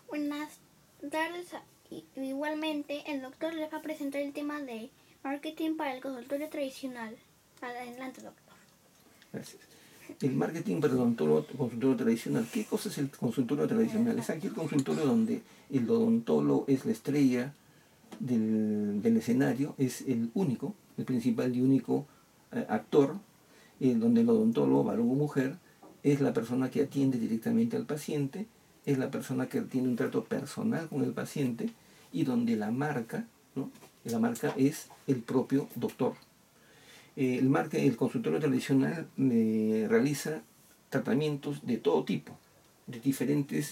Buenas tardes. Igualmente, el doctor les va a presentar el tema de marketing para el consultorio tradicional. Adelante, doctor. Gracias. El marketing para el odontólogo consultorio tradicional. ¿Qué cosa es el consultorio tradicional? Es aquel consultorio donde el odontólogo es la estrella del escenario, es el único, el principal y único actor, donde el odontólogo, varón o mujer, es la persona que atiende directamente al paciente, es la persona que tiene un trato personal con el paciente y donde la marca, ¿no? La marca es el propio doctor. El consultorio tradicional realiza tratamientos de todo tipo, de diferentes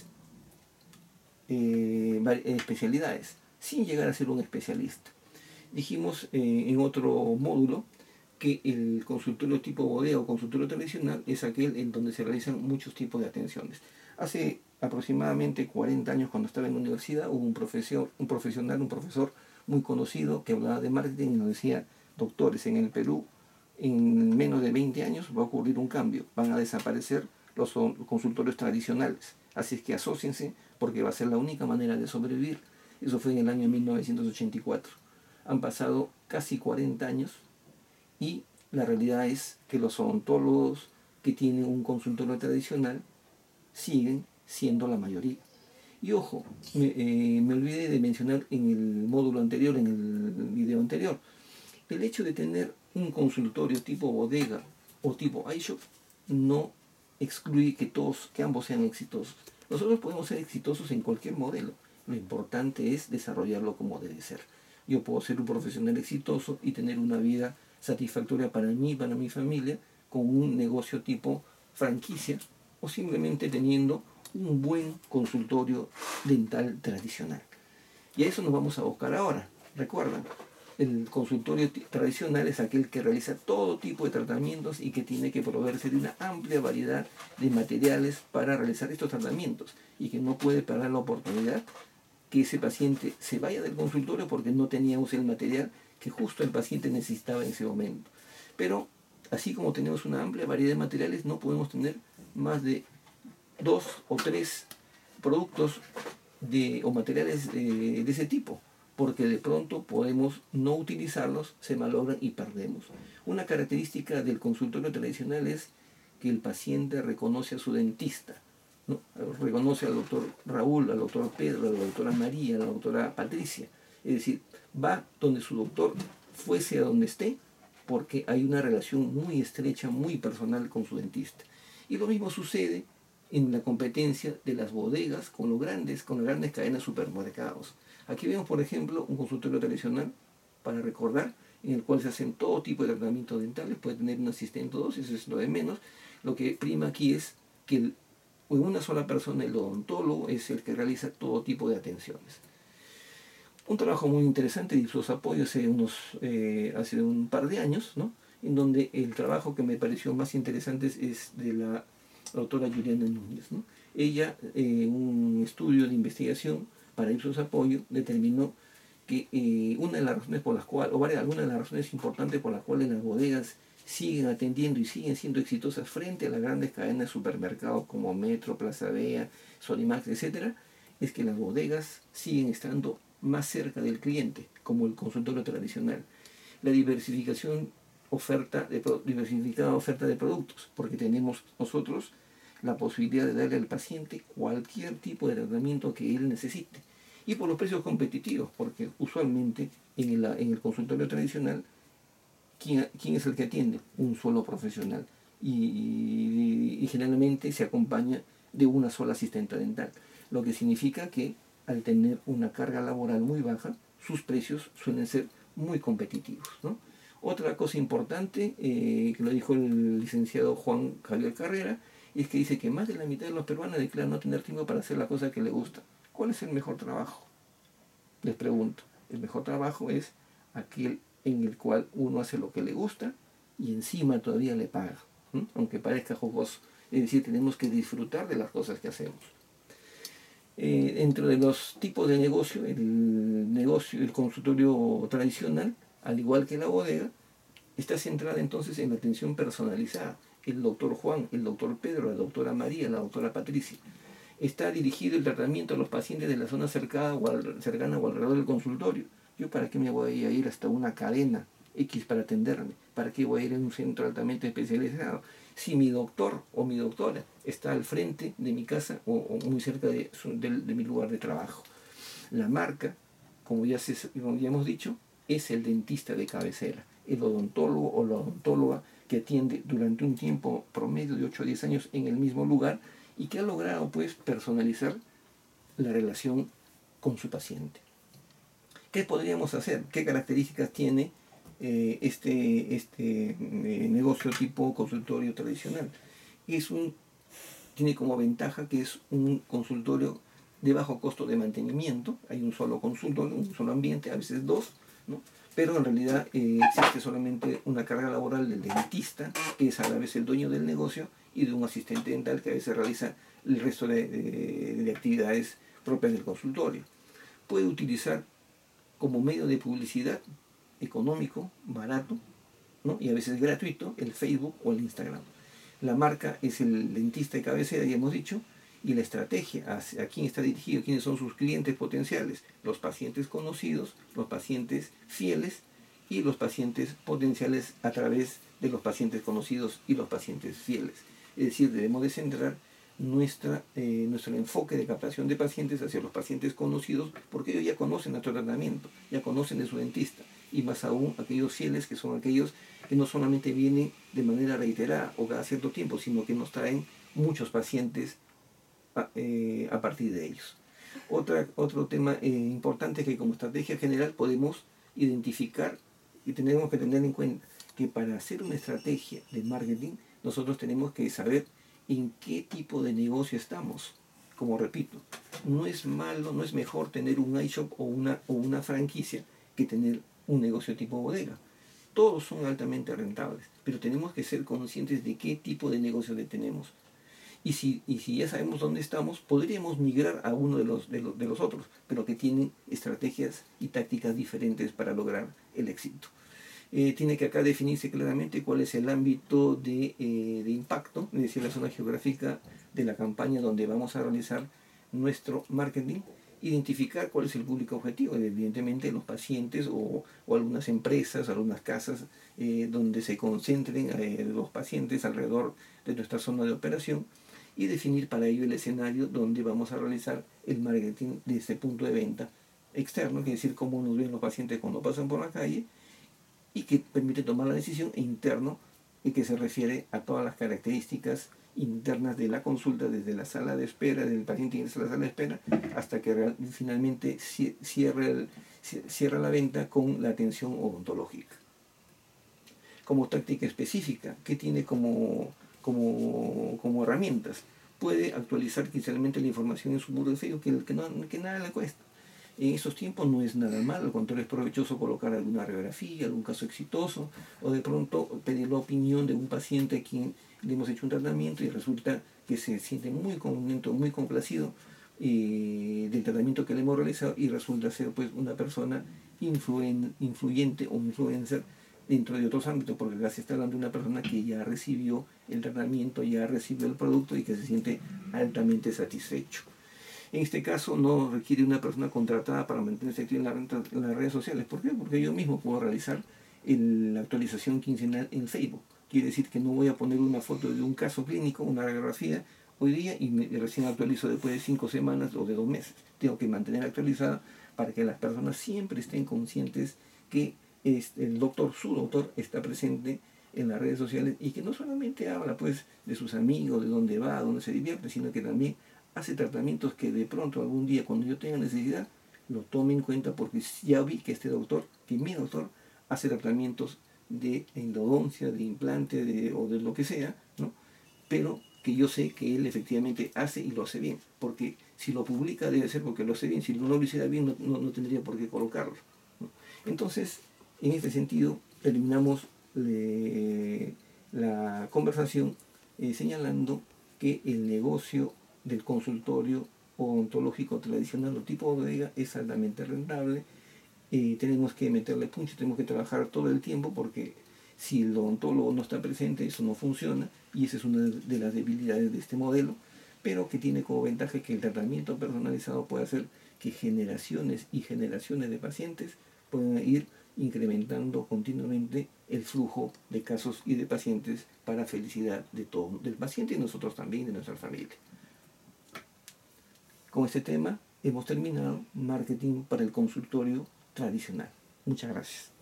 especialidades, sin llegar a ser un especialista. Dijimos en otro módulo que el consultorio tipo bodega o consultorio tradicional es aquel en donde se realizan muchos tipos de atenciones. Hace aproximadamente 40 años, cuando estaba en la universidad, hubo un profesor muy conocido que hablaba de marketing y nos decía: doctores, en el Perú en menos de 20 años va a ocurrir un cambio, van a desaparecer los consultorios tradicionales, así es que asóciense porque va a ser la única manera de sobrevivir. Eso fue en el año 1984. Han pasado casi 40 años y la realidad es que los odontólogos que tienen un consultorio tradicional siguen siendo la mayoría. Y ojo, me olvidé de mencionar en el módulo anterior, en el video anterior, el hecho de tener un consultorio tipo bodega o tipo iShop no excluye que ambos sean exitosos. Nosotros podemos ser exitosos en cualquier modelo. Lo importante es desarrollarlo como debe ser. Yo puedo ser un profesional exitoso y tener una vida satisfactoria para mí y para mi familia con un negocio tipo franquicia o simplemente teniendo un buen consultorio dental tradicional. Y a eso nos vamos a buscar ahora. Recuerdan, el consultorio tradicional es aquel que realiza todo tipo de tratamientos y que tiene que proveerse de una amplia variedad de materiales para realizar estos tratamientos y que no puede perder la oportunidad que ese paciente se vaya del consultorio porque no teníamos el material que justo el paciente necesitaba en ese momento. Pero así como tenemos una amplia variedad de materiales, no podemos tener más de 2 o 3 productos o materiales de ese tipo, porque de pronto podemos no utilizarlos, se malogran y perdemos. Una característica del consultorio tradicional es que el paciente reconoce a su dentista, ¿no? Reconoce al doctor Raúl, al doctor Pedro, a la doctora María, a la doctora Patricia. Es decir, va donde su doctor, fuese a donde esté, porque hay una relación muy estrecha, muy personal con su dentista. Y lo mismo sucede en la competencia de las bodegas con las grandes cadenas de supermercados. Aquí vemos, por ejemplo, un consultorio tradicional, para recordar, en el cual se hacen todo tipo de tratamientos dentales, puede tener un asistente o dos, eso es lo de menos. Lo que prima aquí es que una sola persona, el odontólogo, es el que realiza todo tipo de atenciones. Un trabajo muy interesante de Ipsos Apoyo hace un par de años, ¿no? En donde el trabajo que me pareció más interesante es de la doctora Juliana Núñez, ¿no? Ella, en un estudio de investigación para Ipsos Apoyo, determinó que una de las razones por las cuales, algunas de las razones importantes por las cuales las bodegas siguen atendiendo y siguen siendo exitosas frente a las grandes cadenas de supermercados como Metro, Plaza Vea, Sodimac, etc., es que las bodegas siguen estando más cerca del cliente, como el consultorio tradicional. La diversificada oferta de productos, porque tenemos nosotros la posibilidad de darle al paciente cualquier tipo de tratamiento que él necesite. Y por los precios competitivos, porque usualmente en el consultorio tradicional, ¿quién es el que atiende? Un solo profesional. Y generalmente se acompaña de una sola asistente dental, lo que significa que al tener una carga laboral muy baja, sus precios suelen ser muy competitivos, ¿no? Otra cosa importante, que lo dijo el licenciado Juan Javier Carrera, es que dice que más de la mitad de los peruanos declaran no tener tiempo para hacer la cosa que les gusta. ¿Cuál es el mejor trabajo? Les pregunto. El mejor trabajo es aquel en el cual uno hace lo que le gusta y encima todavía le paga, ¿no? Aunque parezca jocoso. Es decir, tenemos que disfrutar de las cosas que hacemos. Dentro de los tipos de negocio, el consultorio tradicional, al igual que la bodega, está centrada entonces en la atención personalizada. El doctor Juan, el doctor Pedro, la doctora María, la doctora Patricia. Está dirigido el tratamiento a los pacientes de la zona cercana o alrededor del consultorio. ¿Yo para qué me voy a ir hasta una cadena X para atenderme? ¿Para qué voy a ir a un centro altamente especializado? Si mi doctor o mi doctora está al frente de mi casa o muy cerca de mi lugar de trabajo. La marca, como ya hemos dicho, es el dentista de cabecera, el odontólogo o la odontóloga que atiende durante un tiempo promedio de 8 a 10 años en el mismo lugar y que ha logrado pues personalizar la relación con su paciente. ¿Qué podríamos hacer? ¿Qué características tiene este negocio tipo consultorio tradicional? Tiene como ventaja que es un consultorio de bajo costo de mantenimiento. Hay un solo consultorio, un solo ambiente, a veces dos, ¿no? Pero en realidad existe solamente una carga laboral del dentista, que es a la vez el dueño del negocio, y de un asistente dental que a veces realiza el resto de actividades propias del consultorio. Puede utilizar como medio de publicidad económico, barato, ¿no? Y a veces gratuito, el Facebook o el Instagram. La marca es el dentista de cabecera, ya hemos dicho, y la estrategia, a quién está dirigido, quiénes son sus clientes potenciales, los pacientes conocidos, los pacientes fieles y los pacientes potenciales a través de los pacientes conocidos y los pacientes fieles. Es decir, debemos de centrar nuestro enfoque de captación de pacientes hacia los pacientes conocidos, porque ellos ya conocen nuestro tratamiento, ya conocen de su dentista, y más aún aquellos fieles, que son aquellos que no solamente vienen de manera reiterada o cada cierto tiempo, sino que nos traen muchos pacientes a partir de ellos. Otro tema importante es que como estrategia general podemos identificar y tenemos que tener en cuenta que para hacer una estrategia de marketing nosotros tenemos que saber en qué tipo de negocio estamos. Como repito, no es malo, no es mejor tener un iShop o una franquicia que tener un negocio tipo bodega. Todos son altamente rentables, pero tenemos que ser conscientes de qué tipo de negocio tenemos. Y si ya sabemos dónde estamos, podríamos migrar a uno de los otros, pero que tienen estrategias y tácticas diferentes para lograr el éxito. Tiene que acá definirse claramente cuál es el ámbito de impacto, es decir, la zona geográfica de la campaña donde vamos a realizar nuestro marketing, identificar cuál es el público objetivo, evidentemente los pacientes o algunas empresas, algunas casas donde se concentren los pacientes alrededor de nuestra zona de operación, y definir para ello el escenario donde vamos a realizar el marketing de este punto de venta externo, que es decir, cómo nos ven los pacientes cuando pasan por la calle, y que permite tomar la decisión interno y que se refiere a todas las características internas de la consulta, desde la sala de espera, del paciente ingresa a la sala de espera, hasta que finalmente cierra la venta con la atención odontológica. Como táctica específica, ¿qué tiene como herramientas? Puede actualizar quincenalmente la información en su muro de Facebook, que nada le cuesta. En esos tiempos no es nada malo, al contrario es provechoso colocar alguna radiografía, algún caso exitoso, o de pronto pedir la opinión de un paciente a quien le hemos hecho un tratamiento y resulta que se siente muy contento, muy complacido del tratamiento que le hemos realizado, y resulta ser pues una persona influyente o influencer dentro de otros ámbitos, porque acá se está hablando de una persona que ya recibió el tratamiento, ya recibió el producto y que se siente altamente satisfecho. En este caso no requiere una persona contratada para mantenerse activa en las redes sociales. ¿Por qué? Porque yo mismo puedo realizar la actualización quincenal en Facebook. Quiere decir que no voy a poner una foto de un caso clínico, una radiografía, hoy día y recién actualizo después de 5 semanas o de 2 meses. Tengo que mantener actualizada para que las personas siempre estén conscientes que el doctor, su doctor, está presente en las redes sociales y que no solamente habla pues de sus amigos, de dónde va, dónde se divierte, sino que también hace tratamientos que de pronto algún día cuando yo tenga necesidad lo tome en cuenta, porque ya vi que mi doctor hace tratamientos de endodoncia, de implante o de lo que sea, ¿no? Pero que yo sé que él efectivamente hace y lo hace bien, porque si lo publica debe ser porque lo hace bien, si no lo hiciera bien no tendría por qué colocarlo, ¿no? Entonces, en este sentido, terminamos la conversación señalando que el negocio del consultorio odontológico tradicional o tipo bodega es altamente rentable. Tenemos que meterle punch, tenemos que trabajar todo el tiempo, porque si el odontólogo no está presente, eso no funciona, y esa es una de las debilidades de este modelo. pero que tiene como ventaja que el tratamiento personalizado puede hacer que generaciones y generaciones de pacientes puedan ir incrementando continuamente el flujo de casos y de pacientes para felicidad de todo, del paciente y nosotros también, de nuestra familia. Con este tema hemos terminado marketing para el consultorio tradicional. Muchas gracias.